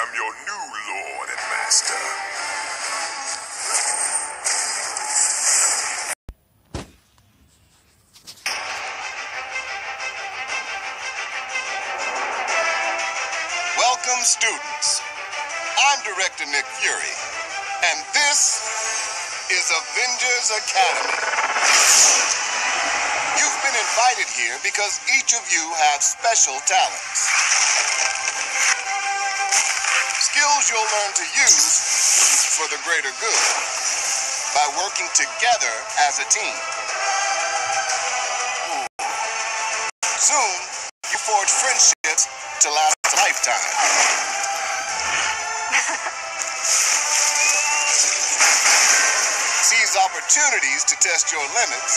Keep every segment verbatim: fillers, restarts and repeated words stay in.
am your new lord and master. Welcome, students. I'm Director Nick Fury, and this is Avengers Academy. You've been invited here because each of you have special talents. Skills you'll learn to use for the greater good by working together as a team. Soon, you forge friendships to last a lifetime. Seize opportunities to test your limits,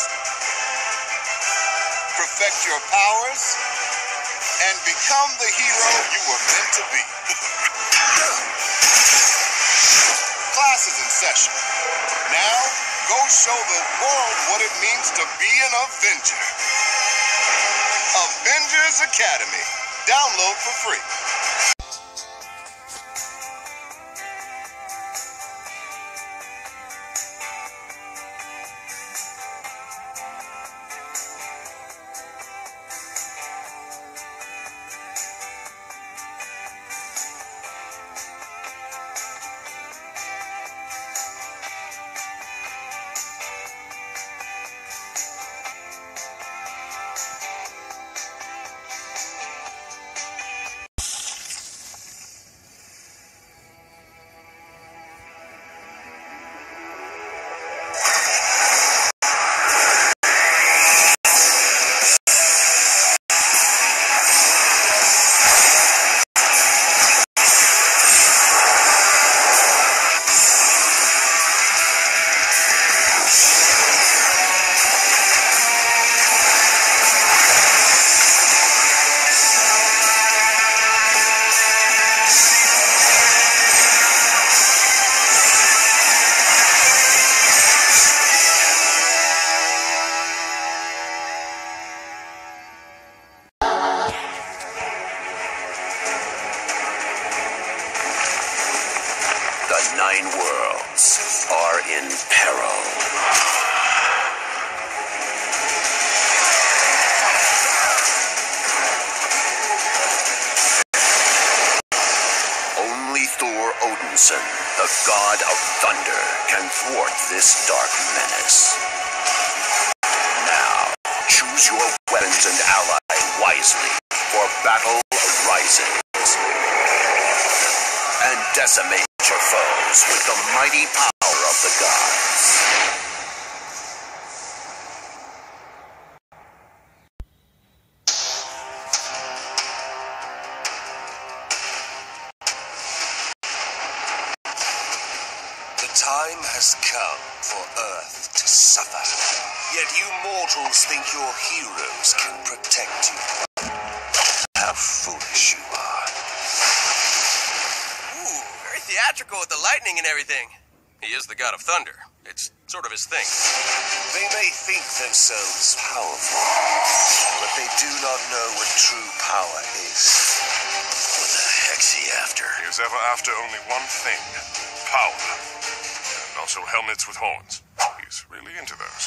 perfect your powers, and become the hero you were meant to be. Class is in session. Now, go show the world what it means to be an Avenger. Avengers Academy. Download for free. The Nine Worlds are in peril. Only Thor Odinson, the god of thunder, can thwart this dark menace. Now, choose your weapons and ally wisely, for battle arises. And decimate your foes with the mighty power of the gods. The time has come for Earth to suffer. Yet you mortals think your heroes can protect you. How foolish you are. Theatrical with the lightning and everything. He is the god of thunder. It's sort of his thing. They may think themselves powerful, but they do not know what true power is. What the heck's he after? He is ever after only one thing. Power. And also helmets with horns. He's really into those.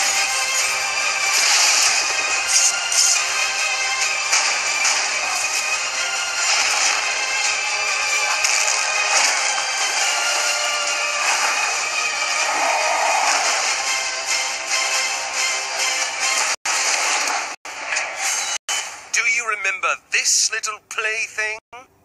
Remember this little plaything?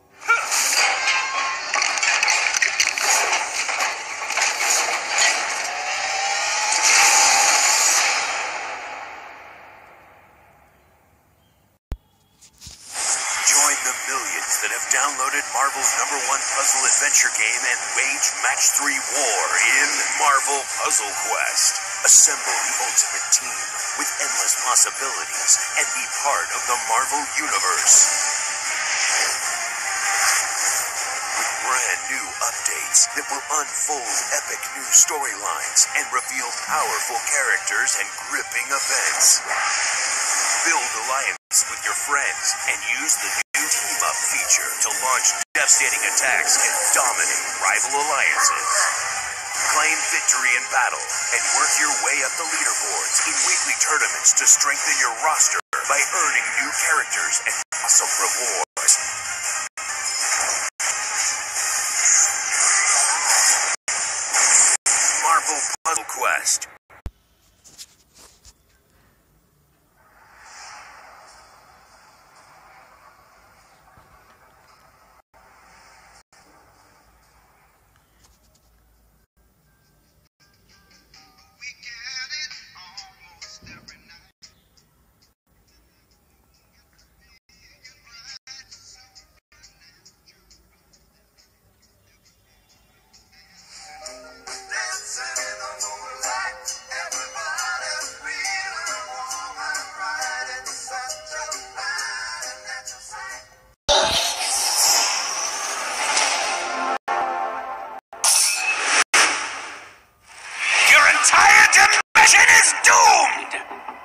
Join the millions that have downloaded Marvel's number one puzzle adventure game and wage match three war in Marvel Puzzle Quest. Assemble the ultimate team with endless possibilities and be part of the Marvel Universe. With brand new updates that will unfold epic new storylines and reveal powerful characters and gripping events. Build alliances with your friends and use the new team-up team-up feature to launch devastating attacks and dominate rival alliances. Claim victory in battle and work your way up the leaderboards in weekly tournaments to strengthen your roster by earning new characters and awesome rewards. Marvel Puzzle Quest. Entire dimension is doomed!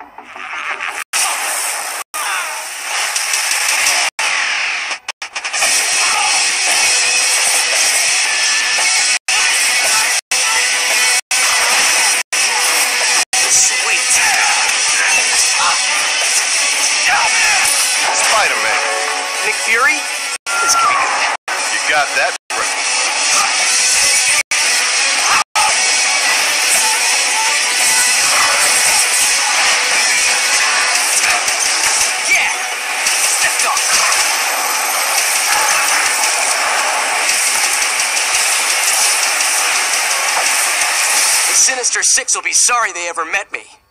Sweet. Spider-Man. Nick Fury? This could be good. You got that right. Sinister Six will be sorry they ever met me.